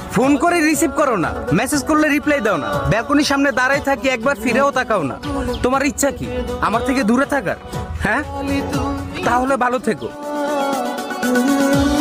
Phone করে receive করো না, মেসেজ করলে রিপ্লাই দাও না, ব্যালকনির সামনে দাঁড়ায় থাকি, একবার ফিরেও তাকাও না। তোমার ইচ্ছা কি আমার থেকে দূরে থাকার? হ্যাঁ, তাহলে ভালো থেকো।